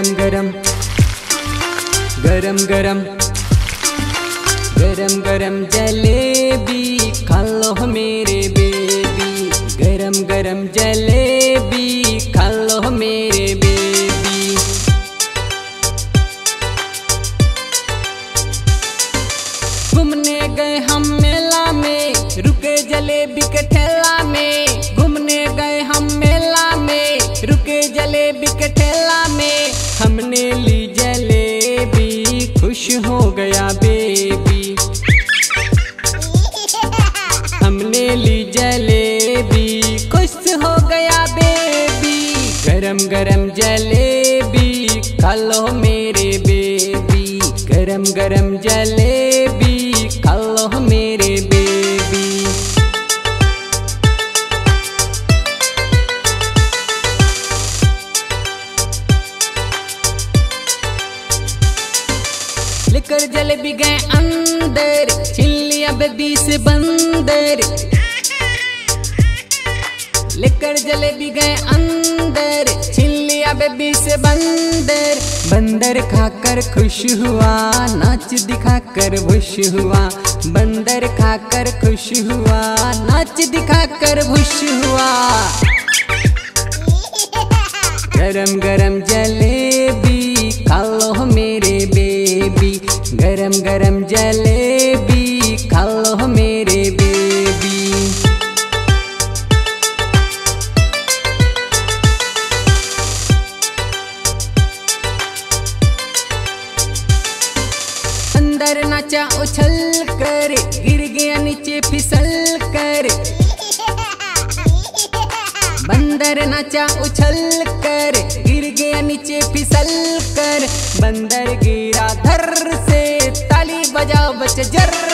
गरम गरम गरम गरम गरम गरम जलेबी खा लो मेरे बेबी। गरम गरम जलेबी खा लो मेरे बेबी। घूमने गए हम मेला में, रुके जलेबी के ठेला में। घूमने गए हम मेला में, रुके जलेबी के ठेला में। हमने ली जलेबी, खुश हो गया बेबी। हमने ली जलेबी, खुश हो गया बेबी। गरम गरम जलेबी खा लो मेरे बेबी। गरम गरम जलेबी खा लो मेरे बेबी। लेकर जलेबी गए अंदर, छीन लिया बेबी से बंदर। लेकर जलेबी गए अंदर, छीन लिया बेबी से बंदर। बंदर खाकर खुश हुआ, नाच दिखाकर खुश हुआ। बंदर खाकर खुश हुआ, नाच दिखाकर खुश हुआ। गरम गरम जलेबी खा लो मेरे बेबी। गरम गरम जलेबी खा लो मेरे बेबी। अंदर नाचा उछल कर, गिर गया नीचे फिसल कर। बंदर नाचा उछल कर, गिर गया नीचे फिसल कर। बंदर गिरा धर से, ताली बजाओ बच्चे जर।